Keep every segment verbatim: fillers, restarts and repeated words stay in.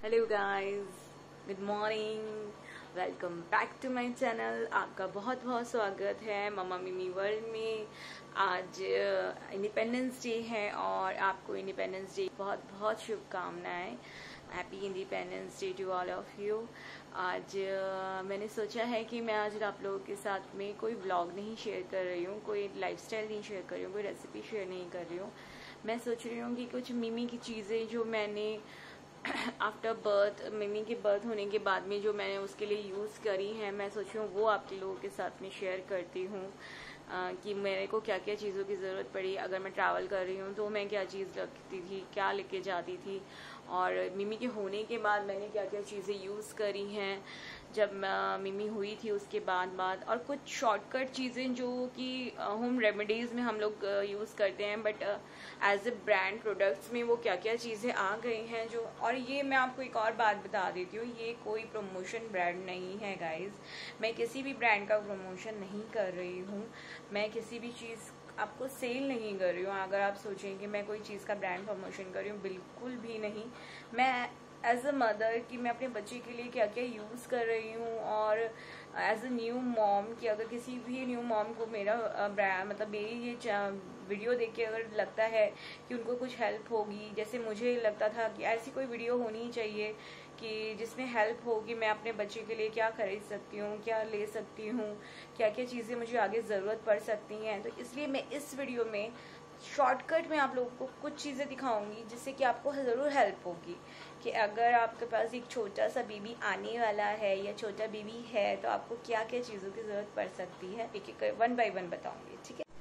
Hello guys, good morning, welcome back to my channel. आपका बहुत बहुत स्वागत है मम्मा मिमी वर्ल्ड में। आज इंडिपेंडेंस डे है और आपको इंडिपेंडेंस डे बहुत बहुत शुभकामनाएं। Happy independence day to all of you. आज uh, मैंने सोचा है कि मैं आज आप लोगों के साथ में कोई व्लॉग नहीं शेयर कर रही हूँ, कोई लाइफस्टाइल नहीं शेयर कर रही हूँ, कोई रेसिपी शेयर नहीं कर रही हूँ। मैं सोच रही हूँ कि कुछ मिमी की चीज़ें जो मैंने आफ्टर बर्थ, मिमी के बर्थ होने के बाद में जो मैंने उसके लिए यूज़ करी है, मैं सोच रही हूँ वो आप लोगों के साथ में शेयर करती हूँ कि मेरे को क्या क्या चीज़ों की ज़रूरत पड़ी। अगर मैं ट्रैवल कर रही हूँ तो मैं क्या चीज़ रखती थी, क्या लेके जाती थी, और मिमी के होने के बाद मैंने क्या क्या चीज़ें यूज़ करी हैं जब मिमी हुई थी उसके बाद बाद और कुछ शॉर्टकट चीज़ें जो कि होम रेमेडीज़ में हम लोग यूज़ करते हैं, but as a brand products में वो क्या क्या चीज़ें आ गई हैं जो। और ये मैं आपको एक और बात बता देती हूँ, ये कोई प्रमोशन ब्रांड नहीं है गाइज। मैं किसी भी ब्रांड का प्रमोशन नहीं कर रही हूँ, मैं किसी भी चीज़ आपको सेल नहीं कर रही हूँ। अगर आप सोचें कि मैं कोई चीज़ का ब्रांड प्रमोशन कर रही हूँ, बिल्कुल भी नहीं। मैं एज अ मदर कि मैं अपने बच्चे के लिए क्या क्या यूज़ कर रही हूँ, और एज अ न्यू मॉम कि अगर किसी भी न्यू मॉम को मेरा ब्रांड मतलब मेरी ये वीडियो देख के अगर लगता है कि उनको कुछ हेल्प होगी, जैसे मुझे लगता था कि ऐसी कोई वीडियो होनी चाहिए कि जिसमें हेल्प हो कि मैं अपने बच्चे के लिए क्या खरीद सकती हूँ, क्या ले सकती हूँ, क्या क्या चीज़ें मुझे आगे ज़रूरत पड़ सकती हैं। तो इसलिए मैं इस वीडियो में शॉर्टकट में आप लोगों को कुछ चीज़ें दिखाऊंगी जिससे कि आपको ज़रूर हेल्प होगी कि अगर आपके पास एक छोटा सा बेबी आने वाला है या छोटा बेबी है तो आपको क्या क्या चीज़ों की ज़रूरत पड़ सकती है, एक एक वन बाय वन बताऊंगी, ठीक है।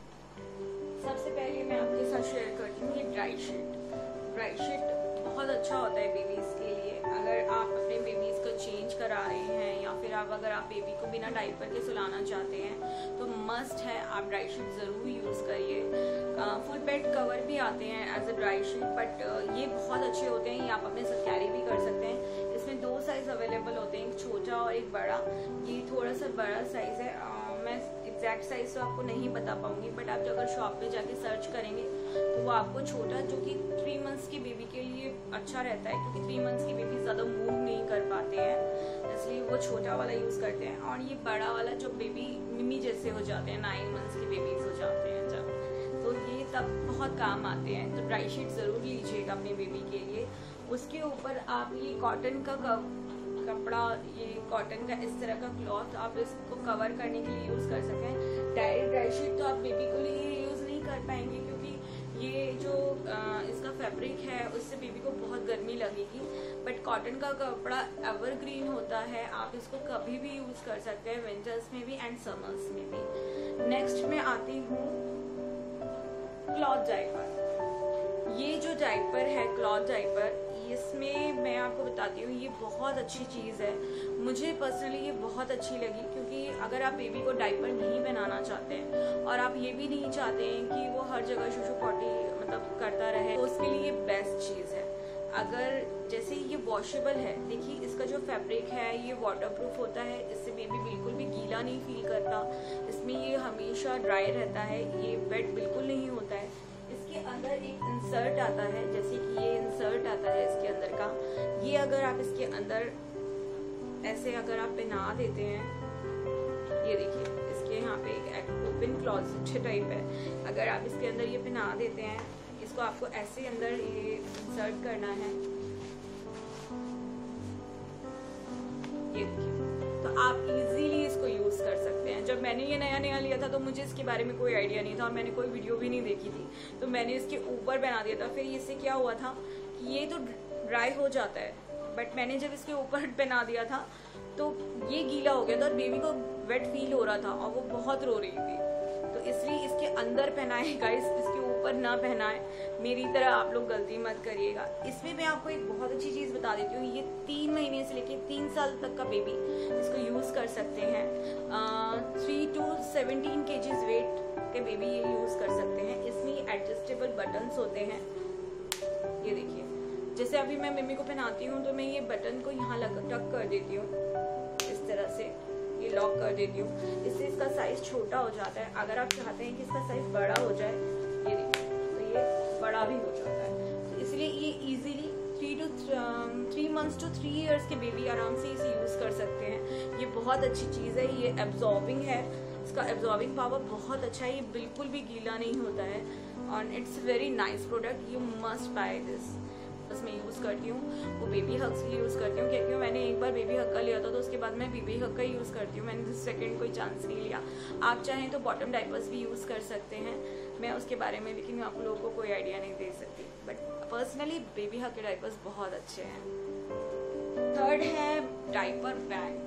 सबसे पहले मैं आपके साथ शेयर करती हूँ ये ड्राई शीट। ड्राई शीट बहुत अच्छा होता है बेबीज़ के लिए। अगर आप अपने बेबीज़ को चेंज करा रहे हैं या फिर आप अगर आप बेबी को बिना डायपर के सुलाना चाहते हैं तो मस्ट है आप ड्राई शीट ज़रूर यूज़ करिए। फुल बेड कवर भी आते हैं as a dry sheet, but ये बहुत अच्छे होते हैं, ये आप अपने साथ कैरी भी कर सकते हैं। इसमें दो साइज़ अवेलेबल होते हैं, एक छोटा और एक बड़ा। ये थोड़ा सा बड़ा साइज़ है, आ, मैं एग्जैक्ट साइज तो आपको नहीं बता पाऊंगी, बट आप अगर शॉप पे जाके सर्च करेंगे तो वो आपको छोटा, जो कि थ्री मंथ्स की बेबी के लिए अच्छा रहता है, क्योंकि थ्री मंथ्स की बेबी ज़्यादा मूव नहीं कर पाते हैं, इसलिए वो छोटा वाला यूज़ करते हैं। और ये बड़ा वाला जो बेबी मिमी जैसे हो जाते हैं, नाइन मंथ्स की बेबीज हो जाते हैं जब, तो ये तब बहुत काम आते हैं। तो ड्राई शीट ज़रूर लीजिएगा अपने बेबी के लिए। उसके ऊपर आप ये कॉटन का कपड़ा, ये कॉटन का इस तरह का क्लॉथ आप इसको कवर करने के लिए यूज़ कर सकते हैं। डायरेक्ट ड्राई शीट तो आप बेबी को लिए यूज़ नहीं कर पाएंगे, क्योंकि ये जो आ, इसका फैब्रिक है उससे बेबी को बहुत गर्मी लगेगी। बट कॉटन का कपड़ा एवरग्रीन होता है, आप इसको कभी भी यूज़ कर सकते हैं, विंटर्स में भी एंड समर्स में भी। नेक्स्ट में आती हूँ क्लॉथ डायपर। ये जो डायपर है क्लॉथ डायपर, इसमें मैं आपको बताती हूँ ये बहुत अच्छी चीज़ है। मुझे पर्सनली ये बहुत अच्छी लगी, क्योंकि अगर आप बेबी को डायपर नहीं पहनाना चाहते हैं और आप ये भी नहीं चाहते हैं कि वो हर जगह शुशु पॉटी मतलब करता रहे, तो उसके लिए ये बेस्ट चीज़ है। अगर जैसे ये वॉशेबल है, देखिए इसका जो फैब्रिक है ये वाटरप्रूफ होता है, इससे बेबी बिल्कुल भी गीला नहीं फील करता। इसमें ये हमेशा ड्राई रहता है, ये वेट बिल्कुल नहीं होता है। इसके अंदर एक इंसर्ट आता है, जैसे कि ये इंसर्ट आता है इसके अंदर का, ये अगर आप इसके अंदर ऐसे अगर आप पहना देते हैं, ये देखिए इसके यहाँ पे एक ओपन क्लॉजेट टाइप है, अगर आप इसके अंदर ये पहना देते हैं, इसको आपको ऐसे अंदर ये इंसर्ट करना है, ये देखिए, तो आप इजीली इसको यूज कर सकते हैं। जब मैंने ये नया नया लिया था तो मुझे इसके बारे में कोई आइडिया नहीं था और मैंने कोई वीडियो भी नहीं देखी थी, तो मैंने इसके ऊपर बना दिया था। फिर इससे क्या हुआ था कि ये तो ड्राई हो जाता है, बट मैंने जब इसके ऊपर बना दिया था तो ये गीला हो गया था और बेबी को वेट फील हो रहा था और वो बहुत रो रही थी। तो इसलिए इसके अंदर पहनाए गाइस, इसके ऊपर ना पहनाए, मेरी तरह आप लोग गलती मत करिएगा। इसमें मैं आपको एक बहुत अच्छी चीज़ बता देती हूँ, ये तीन महीने से लेके तीन साल तक का बेबी इसको यूज़ कर सकते हैं। Three to seventeen kgs weight के बेबी ये यूज़ कर सकते हैं। इसमें एडजस्टेबल बटन्स होते हैं, ये देखिए, जैसे अभी मैं मम्मी को पहनाती हूँ तो मैं ये बटन को यहाँ लग टक कर देती हूँ, इस तरह से ये लॉक कर देती हूँ, इससे इसका साइज छोटा हो जाता है। अगर आप चाहते हैं कि इसका साइज बड़ा हो जाए, ये देखिए, तो ये बड़ा भी हो जाता है। तो इसलिए ये easily three to three months to three years के बेबी आराम से इसे यूज़ कर सकते हैं। ये बहुत अच्छी चीज़ है, ये एब्जॉर्बिंग है, इसका एब्जॉर्बिंग पावर बहुत अच्छा है, ये बिल्कुल भी गीला नहीं होता है और it's very nice product, you must buy this. बस मैं यूज़ करती हूँ वो बेबी हग से यूज़ करती हूँ, क्योंकि मैंने एक बार बेबी हग का लिया था तो उसके बाद मैं बेबी हग का यूज़ करती हूँ, मैंने सेकंड कोई चांस नहीं लिया। आप चाहें तो बॉटम डाइपर्स भी यूज़ कर सकते हैं, मैं उसके बारे में लेकिन आप लोगों को कोई आइडिया नहीं दे सकती, बट पर्सनली बेबी हग के डाइपर्स बहुत अच्छे हैं। थर्ड है डाइपर बैग।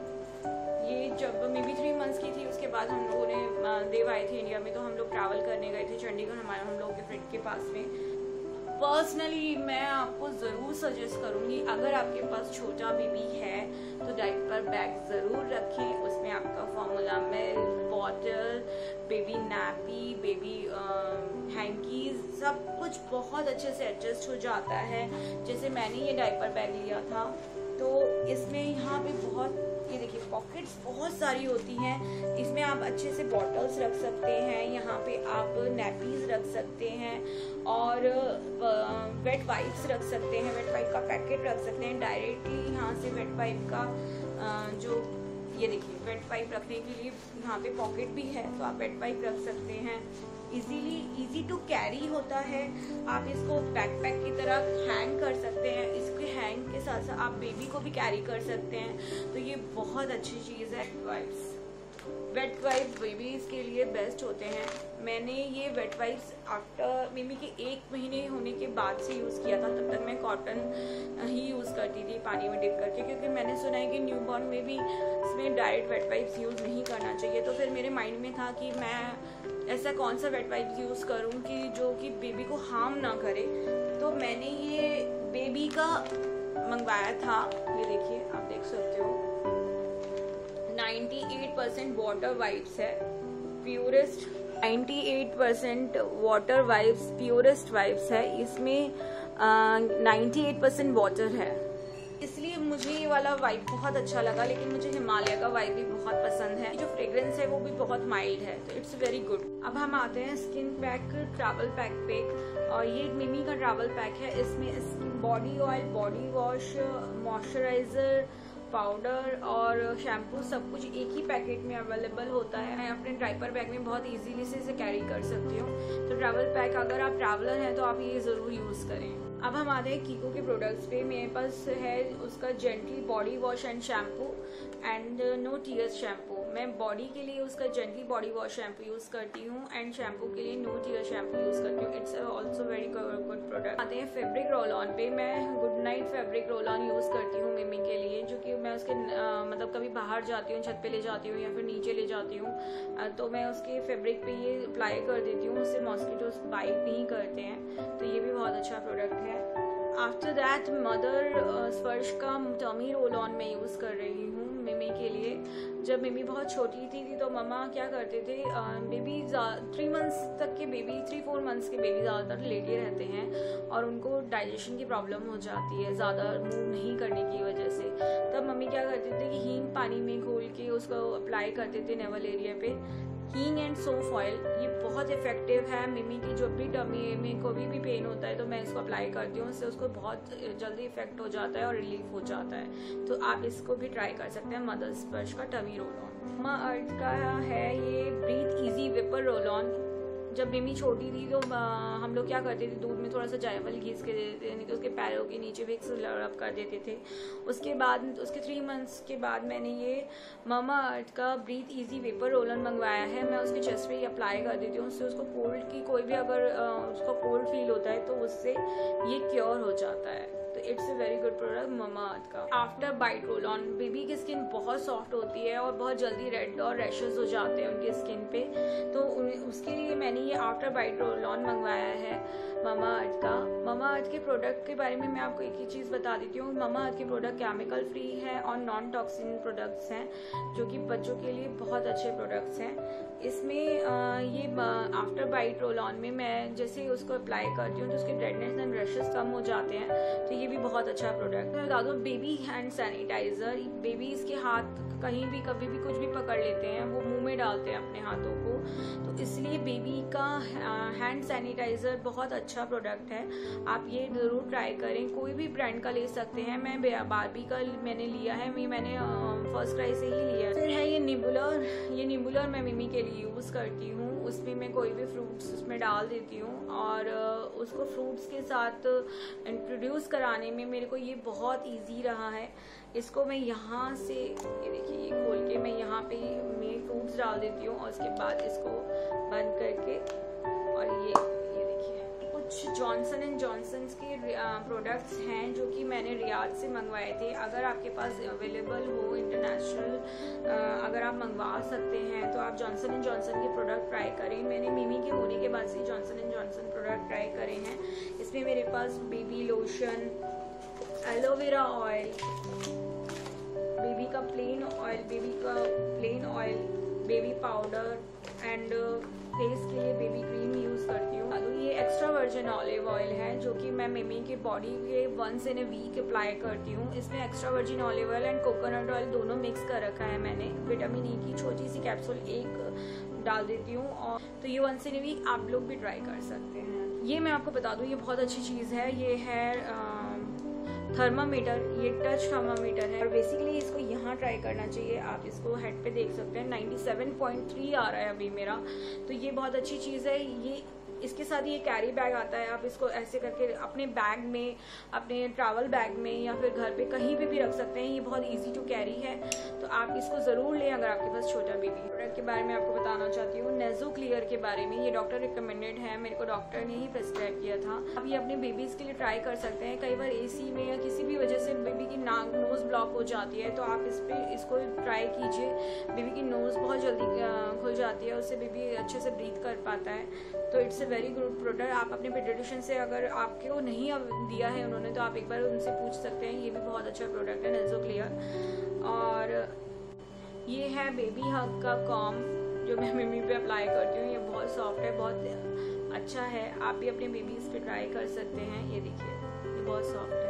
ये जब मे बी थ्री मंथ्स की थी उसके बाद हम लोगों ने देव आए थे इंडिया में, तो हम लोग ट्रैवल करने गए थे चंडीगढ़, हमारे हम लोगों के फ्रेंड के पास में। पर्सनली मैं आपको ज़रूर सजेस्ट करूँगी, अगर आपके पास छोटा बेबी है तो डाइपर बैग ज़रूर रखें। उसमें आपका formula milk, bottle, baby nappy, baby hankies, सब कुछ बहुत अच्छे से एडजस्ट हो जाता है। जैसे मैंने ये डाइपर बैग लिया था तो इसमें यहाँ पे बहुत, ये देखिए पॉकेट्स बहुत सारी होती हैं, इसमें आप अच्छे से बॉटल्स रख सकते हैं, यहाँ पे आप नैपीज रख सकते हैं और वेट वाइप्स रख सकते हैं, वेट वाइप का पैकेट रख सकते हैं डायरेक्टली यहाँ से। वेट वाइप का जो ये देखिए वेट वाइप रखने के लिए यहाँ पे पॉकेट भी है, तो आप वेट वाइप रख सकते हैं। इजीली इजी टू कैरी होता है, आप इसको बैकपैक की तरह हैंग कर सकते हैं, इसके हैंग के साथ साथ आप बेबी को भी कैरी कर सकते हैं, तो ये बहुत अच्छी चीज़ है। वाइप्स, वेट वाइप बेबीज के लिए बेस्ट होते हैं। मैंने ये वेट वाइप्स आफ्टर बेबी के एक महीने होने के बाद से यूज़ किया था, तब तक मैं कॉटन ही यूज़ करती थी पानी में डिप करके, क्योंकि मैंने सुना है कि न्यूबॉर्न में भी इसमें डायरेक्ट वेट वाइप्स यूज़ नहीं करना चाहिए। तो फिर मेरे माइंड में था कि मैं ऐसा कौन सा वेट वाइप यूज़ करूँ कि जो कि बेबी को हार्म ना करे, तो मैंने ये बेबी का मंगवाया था। ये देखिए आप देख सकते हो अट्ठानवे परसेंट वाटर वाइप्स है, प्योरेस्ट अट्ठानवे percent water wipes, purest wipes है, इसमें अट्ठानवे परसेंट वाटर है, इसलिए मुझे ये वाला वाइप बहुत अच्छा लगा। लेकिन मुझे हिमालय का वाइप भी बहुत पसंद है, जो फ्रेग्रेंस है वो भी बहुत माइल्ड है, तो इट्स वेरी गुड। अब हम आते हैं स्किन पैक ट्रैवल पैक पे, और ये मिमी का ट्रैवल पैक है। इसमें body oil, body wash, moisturiser, powder और शैम्पू सब कुछ एक ही पैकेट में अवेलेबल होता है। मैं अपने डाइपर बैग में बहुत इजीली से इसे कैरी कर सकती हूँ। तो ट्रैवल पैक अगर आप ट्रैवलर हैं तो आप ये ज़रूर यूज़ करें। अब हम आते हैं कीको के प्रोडक्ट्स पे। मेरे पास है उसका gently body wash and shampoo and no tears shampoo. मैं बॉडी के लिए उसका gently body wash shampoo use करती हूँ एंड शैम्पू के लिए नो टीयर शैम्पू यूज़ करती हूँ। It's also very good product. आते हैं फैब्रिक रोल ऑन पे। मैं good night fabric roll on use करती हूँ मिमी के लिए, जो कि मैं उसके आ, मतलब कभी बाहर जाती हूँ, छत पे ले जाती हूँ या फिर नीचे ले जाती हूँ, तो मैं उसके फैब्रिक पे ये अप्लाई कर देती हूँ, उससे मॉस्किटोज बाइट नहीं करते हैं, तो ये भी बहुत अच्छा प्रोडक्ट है। आफ्टर दैट मदर स्पर्श का टमी रोल ऑन में यूज़ कर रही हूँ मिमी के लिए। जब मिमी बहुत छोटी थी, थी तो मम्मा क्या करते थे, बेबी थ्री मंथ्स तक के बेबी थ्री फोर मंथ्स के बेबी ज़्यादातर लेटे रहते हैं और उनको डाइजेशन की प्रॉब्लम हो जाती है ज़्यादा मूव नहीं करने की वजह से। तब मम्मी क्या करते थे कि हींग पानी में घोल के उसको अप्लाई करते थे नेवल एरिया पे। हींग एंड सोफ ऑयल ये बहुत इफेक्टिव है। मिमी की जब भी टमी में कोई भी पेन होता है तो मैं इसको अप्लाई करती हूँ, इससे उसको बहुत जल्दी इफेक्ट हो जाता है और रिलीफ हो जाता है। तो आप इसको भी ट्राई कर सकते हैं, मदर स्पर्श का tummy roll on. Mama earth का है ये breathe easy vapour roll on. जब मिमी छोटी थी तो हम लोग क्या करते थे, दूध में थोड़ा सा जायफल घीस के दे देते थे, नहीं तो उसके पैरों के नीचे विक्स रब कर देते थे। उसके बाद उसके थ्री मंथ्स के बाद मैंने ये मामा अर्थ का breathe easy vapour roll on मंगवाया है। मैं उसके चेस्ट पे ही अप्लाई कर देती हूँ, उससे उसको कोल्ड की कोई भी अगर उसको कोल्ड फील होता है तो उससे ये क्योर हो जाता है। तो it's a very good product mama earth का। After bite roll on, baby की स्किन बहुत सॉफ्ट होती है और बहुत जल्दी रेड और रैशेस हो जाते हैं उनकी स्किन पे, तो उसके लिए मैंने ये आफ्टर बाइट रोल ऑन मंगवाया है मामा अर्थ का। मामा अर्थ के प्रोडक्ट के बारे में मैं आपको एक ही चीज़ बता देती हूँ, मामा अर्थ के प्रोडक्ट केमिकल फ्री है और नॉन टॉक्सिन प्रोडक्ट्स हैं, जो कि बच्चों के लिए बहुत अच्छे प्रोडक्ट्स हैं। इसमें आ, ये आफ्टर बाइट रोल ऑन में मैं जैसे उसको अप्लाई करती हूँ तो उसके रेडनेस एंड रैशेस कम हो जाते हैं, तो ये भी भी बहुत अच्छा प्रोडक्ट है। बता दो, बेबी हैंड सैनिटाइजर, बेबीज के हाथ कहीं भी कभी भी कुछ भी पकड़ लेते हैं, वो मुंह में डालते हैं अपने हाथों को, तो इसलिए बेबी का हैंड सैनिटाइजर बहुत अच्छा प्रोडक्ट है। आप ये जरूर ट्राई करें, कोई भी ब्रांड का ले सकते हैं। मैं बार्बी का मैंने लिया है, मैं मैंने फर्स्ट क्राई से ही लिया है। फिर है ये निबुलर, ये निबुलर मैं मिमी के लिए यूज करती हूँ। उसमें मैं कोई भी फ्रूट्स उसमें डाल देती हूँ और उसको फ्रूट्स के साथ इंट्रोड्यूस कराने में मेरे को ये बहुत इजी रहा है। इसको मैं यहाँ से, ये देखिए, ये खोल के मैं यहाँ पे मैं फ्रूट्स डाल देती हूँ और उसके बाद इसको बंद करके, और ये ये देखिए कुछ जॉनसन एंड जॉनसन के प्रोडक्ट्स हैं जो कि मैंने रियाद से मंगवाए थे। अगर आपके पास अवेलेबल हो इंटरनेशनल, अगर आप मंगवा सकते हैं तो आप जॉनसन एंड जॉनसन के प्रोडक्ट ट्राई करें। मैंने मिमी के होने के बाद से Johnson and Johnson product try करे हैं। इसमें मेरे पास baby lotion, aloe vera oil, baby का प्लेन ऑयल, बेबी का plain oil, baby powder and face के लिए बेबी क्रीम यूज करती हूँ। ये एक्स्ट्रा वर्जिन ऑलिव ऑयल है जो कि मैं मिमी के बॉडी के once in a week apply करती हूँ। इसमें extra virgin olive oil and coconut oil दोनों मिक्स कर रखा है मैंने। विटामिन ई की छोटी सी कैप्सूल एक डाल देती हूँ, और तो ये वंस इन ए वीक आप लोग भी ट्राई कर सकते हैं। ये मैं आपको बता दूँ, ये बहुत अच्छी चीज़ है। ये है थर्मामीटर, ये टच थर्मामीटर है और बेसिकली इसको यहाँ ट्राई करना चाहिए। आप इसको हेड पे देख सकते हैं, सत्तानवे पॉइंट तीन आ रहा है अभी मेरा, तो ये बहुत अच्छी चीज़ है। ये इसके साथ ये कैरी बैग आता है, आप इसको ऐसे करके अपने बैग में, अपने ट्रैवल बैग में या फिर घर पे कहीं पे भी रख सकते हैं। ये बहुत इजी टू कैरी है, तो आप इसको ज़रूर लें अगर आपके पास छोटा बेबी। प्रोडक्ट के बारे में आपको बताना चाहती हूँ नेज़ो क्लियर के बारे में। ये डॉक्टर रिकमेंडेड है, मेरे को डॉक्टर ने ही प्रेस्क्राइब किया था। आप ये अपने बेबीज़ के लिए ट्राई कर सकते हैं। कई बार एसी में या किसी भी वजह से बेबी की नाक नोज ब्लॉक हो जाती है, तो आप इस पर इसको ट्राई कीजिए। बेबी की नोज बहुत जल्दी खुल जाती है, उससे बेबी अच्छे से ब्रीथ कर पाता है, तो it's a very good product. आप अपने पीडियाट्रिशियन से, अगर आपको नहीं दिया है उन्होंने, तो आप एक बार उनसे पूछ सकते हैं। ये भी बहुत अच्छा प्रोडक्ट है नेज़ो क्लियर। और ये है बेबी हग का कॉम जो मैं मिमी पे अप्लाई करती हूँ। ये बहुत सॉफ्ट है, बहुत अच्छा है, आप भी अपने बेबीज पे ट्राई कर सकते हैं। ये देखिए, ये बहुत सॉफ्ट है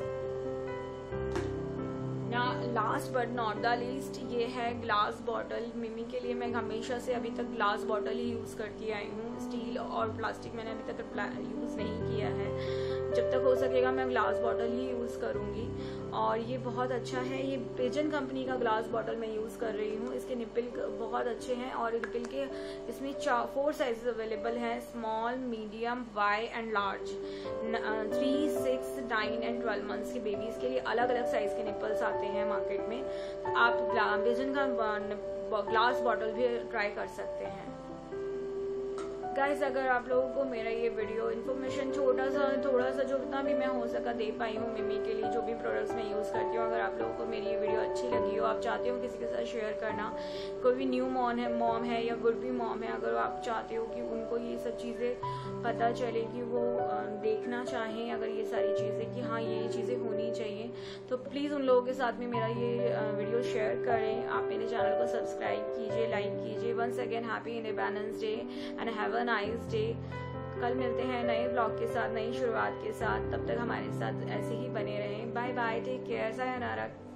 ना। Last but not the least, ये है ग्लास बॉटल। मिमी के लिए मैं हमेशा से अभी तक ग्लास बॉटल ही यूज़ करती आई हूँ। स्टील और प्लास्टिक मैंने अभी तक यूज़ नहीं किया है। जब तक हो सकेगा मैं ग्लास बॉटल ही यूज़ करूँगी, और ये बहुत अच्छा है। ये पिजन कंपनी का ग्लास बॉटल मैं यूज़ कर रही हूँ। इसके निप्पल बहुत अच्छे हैं और निप्पल के इसमें चार फोर साइजेस अवेलेबल हैं, small, medium, Y and large. Three six nine and twelve months के बेबीज़ के लिए अलग अलग साइज़ के निप्पल्स आते हैं मार्केट में। तो आप पिजन का ग्लास बॉटल भी ट्राई कर सकते हैं। गाइस, अगर आप लोगों को मेरा ये वीडियो इन्फॉर्मेशन छोटा सा थोड़ा सा जो जितना भी मैं हो सका दे पाई हूँ मिमी के लिए, जो भी प्रोडक्ट्स मैं यूज़ करती हूँ, अगर आप लोगों को मेरी ये वीडियो अच्छी लगी हो, आप चाहते हो किसी के साथ शेयर करना, कोई भी न्यू मॉम है मॉम है या गुड भी मॉम है, अगर आप चाहते हो कि उनको ये सब चीज़ें पता चले, कि वो देखना चाहें अगर ये सारी चीज़ें कि हाँ ये चीज़ें होनी चाहिए, तो प्लीज़ उन लोगों के साथ में मेरा ये वीडियो शेयर करें। आप मेरे चैनल को सब्सक्राइब कीजिए, लाइक कीजिए। Once again happy independence day and have a nice day. कल मिलते हैं नए ब्लॉग के साथ, नई शुरुआत के साथ। तब तक हमारे साथ ऐसे ही बने रहें। Bye bye, take care, sayonara.